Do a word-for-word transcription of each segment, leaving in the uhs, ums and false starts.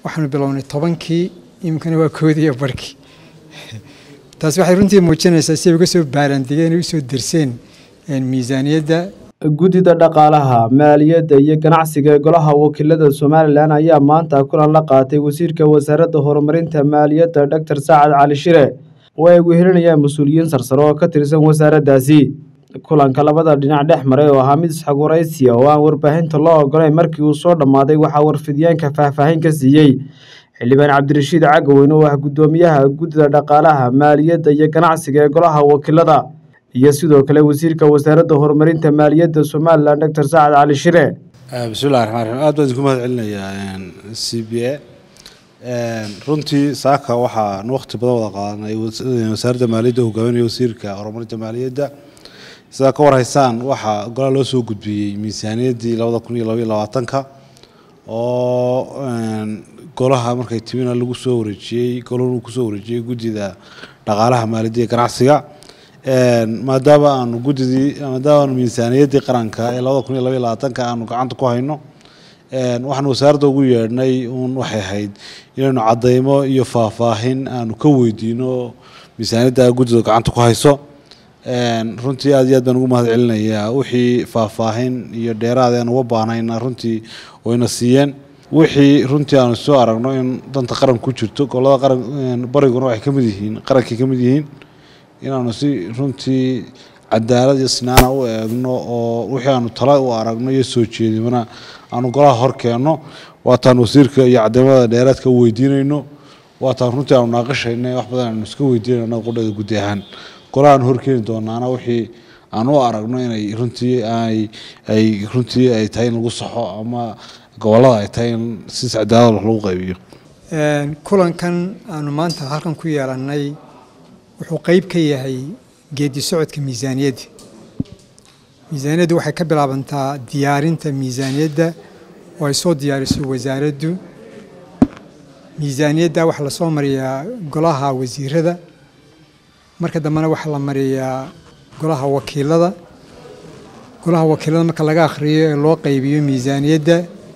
waxaanu bilownay tobankii imkana waa koodii barkii taas waxay runtii muujinaysaa si ay uga soo baarandigeen u soo dirseen miisaaniyadda guddida dhaqaalaha maaliyadda iyo ganacsiga ee golaha wakiilada Soomaaliland ayaa maanta kulan la qaatay wasiirka wasaaradda horumarinta maaliyadda Doctor Saacad Cali Shire oo ay wehelinayaan mas'uuliyiin sarsare oo ka tirsan wasaaraddaasi kulanka labada dhinac dhex maray oo ahaa mid isxaguraysiya oo aan warbaahinta loo ogolayn markii uu soo dhamaaday waxaa warfidyaanka faahfaahin ka siiyey xildhibaan Cabdirashiid Cagaweyne oo ah guddoomiyaha guddida dhaqaalaha maaliyadda iyo ganacsiga ee golaha wakiilada iyo sidoo kale wasiirka wasaaradda horumarinta maaliyadda Soomaaliland Doctor Saacad Cali Shire. bismillaahir rahmaanir rahiim aad baan ku mahad celinayaa C B A runtii saaka waxaan waqti badan wada qaadanay wasaaradda maaliyadda hogaaminaya wasiirka horumarinta maaliyadda sida ka warhaysaan waxa golaha loo soo gudbiyay miisaaniyaddii laba kun iyo laba iyo labaatan-ka oo golaha markay timina lagu soo wareejiyay goluhu ku soo wareejiyay guddida dhaqaalaha maaliyadda iyo ganacsiga maadaama aanu guddidii maadaama miisaaniyaddii qaranka ee laba kun iyo laba iyo labaatan-ka aanu gacanta ku hayno waxaan wasaaradda ugu yeedhnay uun waxay ahayd inaynu caddaymo iyo faahfaahin aanu ka weydiino miisaaniyadda guddida gacanta ku hayso runtii aad iyo aad baan ugu mahad celinayaa wixii faahfaahin iyo dheeraad aan uga baahnayna runtii wayna siiyeen wixii runtii aanu soo aragno in danta qaran ku jirto gobolada qaran bariguna waxay ka mid yihiin qarankii ka mid yihiin inaanu si runtii cadaalad iyo sinaana u eegno oo wixii aanu tala u aragno iyo soo jeedimana aanu golaha hor keenno waataan wasiirka iyo caddeemada dheeraadka u weydiinayno waataan runtii aanu naaqashaynay wax badan aanu iska weydiinayno qudhada guddi ahaan golahaan hor keeni doonaana wixii aanu u aragno inay runtii ay ay runtii ay tahay in lagu saxo ama gobolada ay tahay in si cadaalad wax lagu qaybiyo kulankan aanu maanta halkan ku yeelannay wuxuu qayb ka yahay geedi socodka miisaaniyadda miisaaniyaddu waxay ka bilaabantaa diyaarinta miisaaniyadda oo ay soo diyaariso wasaaraddu miisaaniyadda waxaa la soo mariyaa golaha wasiirada marka dambena waxaa la mariyaa golaha wakiilada golaha wakiilada marka laga akhriyo ee loo qaybiyo miisaaniyadda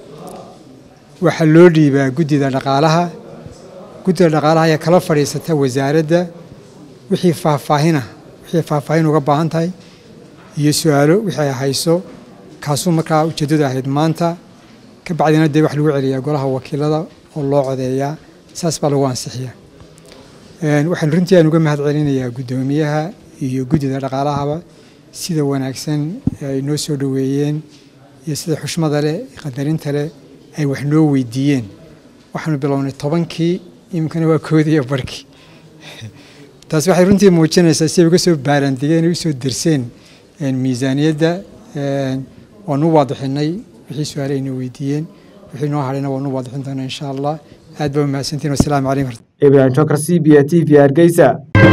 waxaa loo dhiibaa guddida dhaqaalaha guddida dhaqaalaha ayaa kala fadhiisata wasaaradda wixii faahfaahina wixii faahfaahin uga baahan tahay iyo su'aalo wixii ay hayso kaasuu markaa ujeeddadu ahayd maanta ka bacdina dee wax lagu celiyaa golaha wakiilada oo loo codeeyaa saas baa lagu ansixiyaa waxaan runtii aan uga mahad celinayaa guddoomiyaha iyo guddida dhaqaalahaba sida wanaagsan ay noo soo dhoweeyeen iyo sida xushmada leh qadarinta leh ay wax noo weydiiyeen waxaanu bilownay tobankii imkana waa koodii barkii taas waxay runtii muujinaysaa si ay uga soo baarandigeen u soo dirseen miisaaniyadda waanu waadixinay wixii su'aalaha inoo weydiiyeen wixii noo hadhayna waanu waadixin doonaa insha allah aad baa mahadsantiin wassalaamu calaykum Ibrahim Chokra C B A T V Hargeysa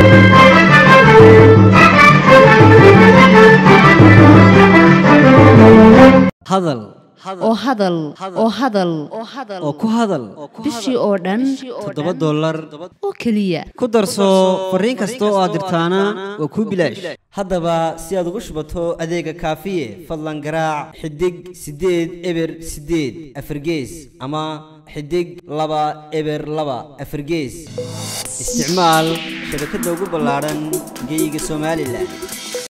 hadal oo hadal oo hadal oo ku hadal bishii oo dhan toddoba dollar oo kaliya ku darso fariin kasta oo aad dirtaana waa ku bilaash haddaba si aad ugu shubato adeega kaafiye fadlan garaac xidig sideed eber sideed afargees ama xidig laba eber laba afargees isticmaal shabakadda ugu ballaaran geyga Soomaaliland.